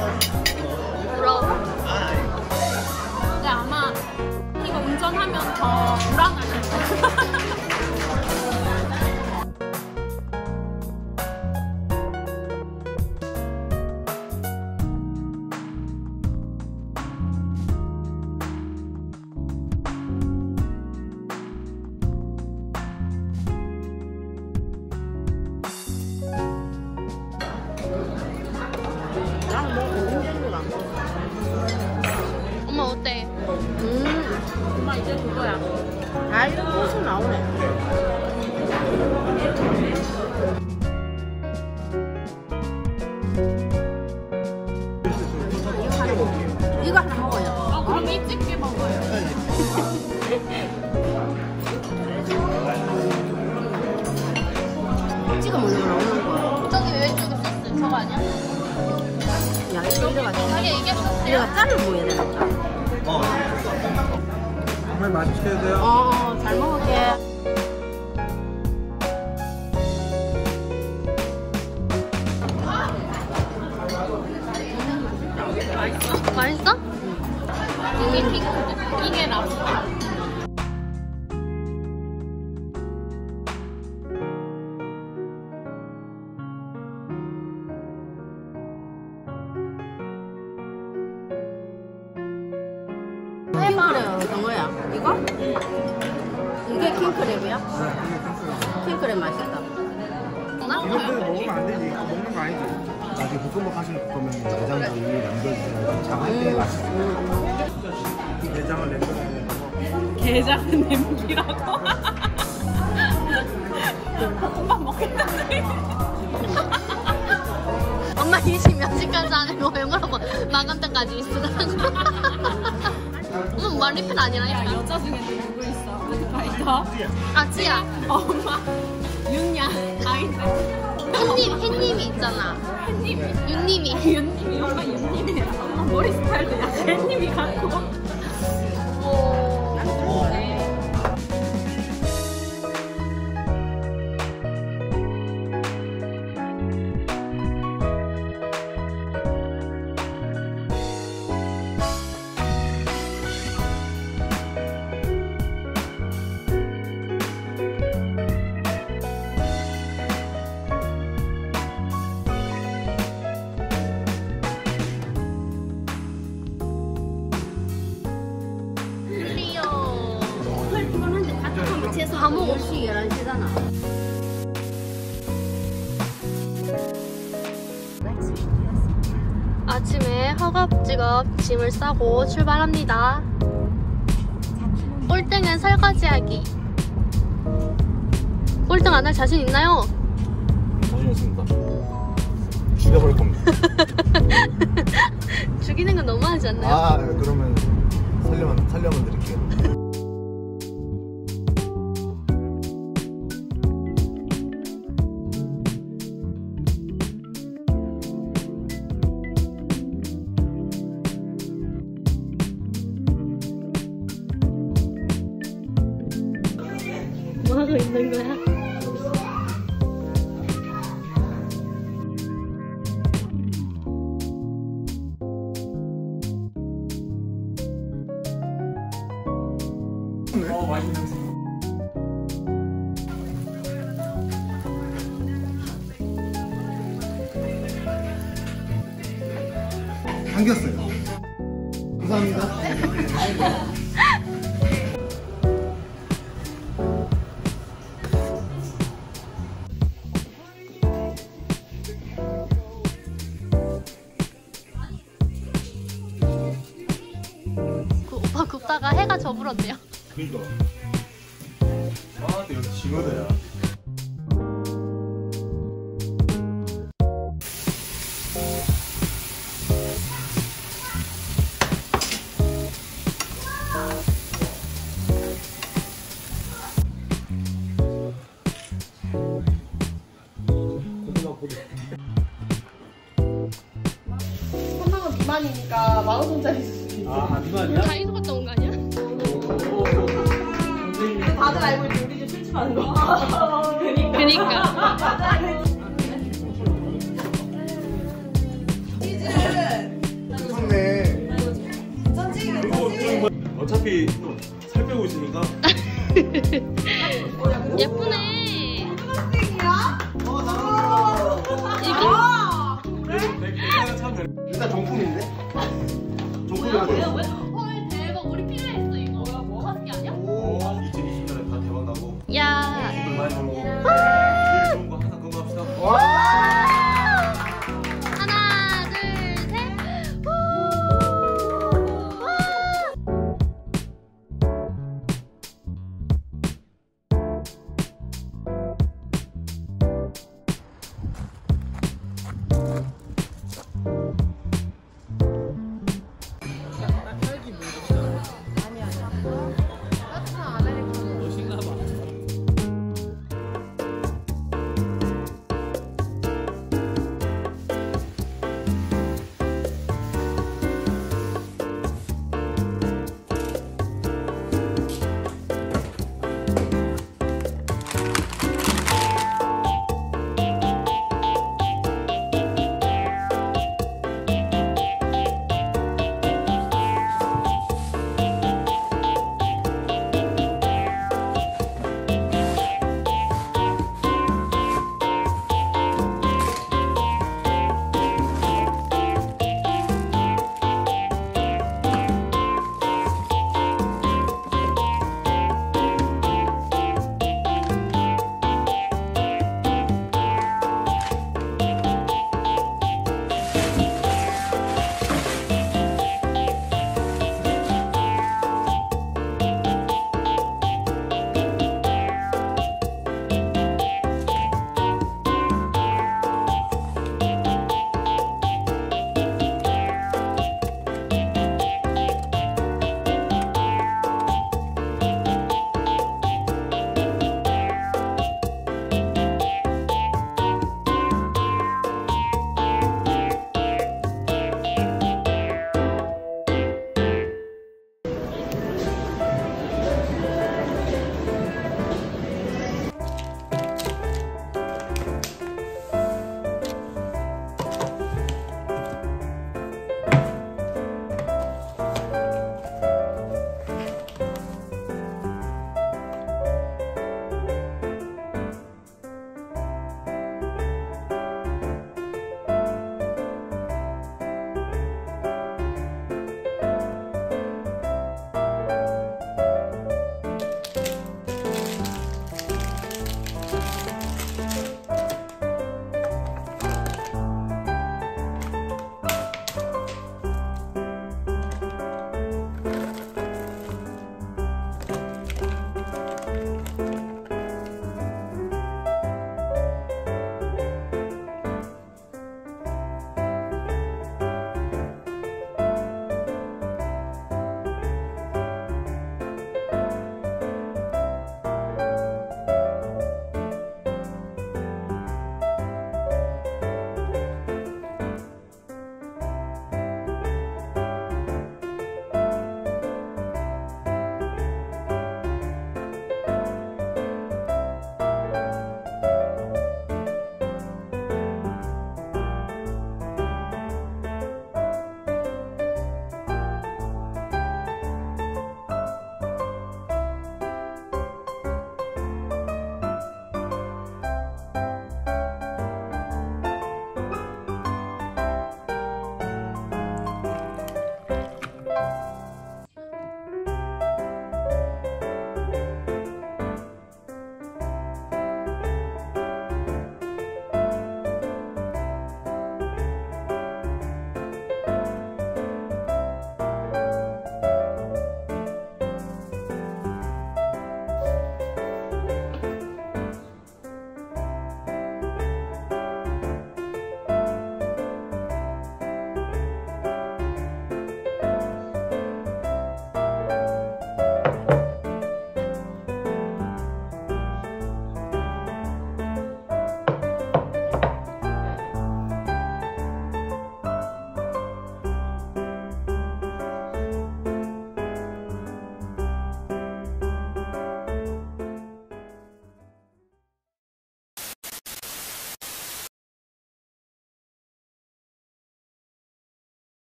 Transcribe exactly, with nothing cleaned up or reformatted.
부러워? 근데 아마 이거 운전하면 더 불안하실 거야. 엄마 어때? 음, 엄마 이제 그거야. 아, 이거 꽃이 나오네. 이거 하나 먹어요. 아, 그럼 일찍게 먹어요. 찍어 먹는 거 나오는 거야. 저기 왼쪽에 소스 저거 아니야? 야, 이거 이래가지고. 자기 이게 소스야? 내가 짤을 보여야 되니까. 어. 정말 맛있게 드세요. 어, 잘 먹을게. 맛있어? 맛있어? 이게 케이크도. 이게 랍스터. 해봐요. 어떤 거야? 이거? 이게 킹크랩이야? 킹크랩 맛있다. 이런 거 먹으면 안 되지. 먹는 거 아니지. 나중에 볶음밥 하실 거면 내장도 위에 남겨주세요. 장할 때 맛있어. 이 내장을 남겨야 되는 거. 게장은 냄기라고? 볶음밥 먹겠다네. 엄마 이십 몇 시까지 안에 뭐 영어라고 마감 때까지 있으라고. 엄마 말리팬 아니라니까. 여자 중에 누구 있어? 파이터? 아, 지야. 엄마 윤야 아인데. 햇님, 햇님이 있잖아. 햇님이? 윤님이. 윤님이. 엄마 윤님이야. 엄마 머리 스타일도 약간 햇님이 같고. 오. 네. 다 먹어. 열 시, 열한 시잖아. 아침에 허겁지겁 짐을 싸고 출발합니다. 꼴등은 설거지하기. 꼴등 안 할 자신 있나요? 자신 있습니다. 죽여버릴 겁니다. 죽이는 건 너무하지 않나요? 아, 그러면 살려만, 살려만 드릴게요. 뭐 하고 있는 거야? 어, 맛있는 당겼어요. 감사합니다. 오빠 굽다가 해가 저물었네요. 그니까. 아, 이거 징어대야. 한방은 비만이니까 만 원짜리 주시면 아, 비만이야? 다이소 갔다 온 거 아니야? 다들 알고 있지, 우리 집 술집하는 거. 그니까. 그니까. 치즈는 어차피 살 빼고 있으니까. 예쁘네. 내가 참 일단 정품인데? 정품이라고.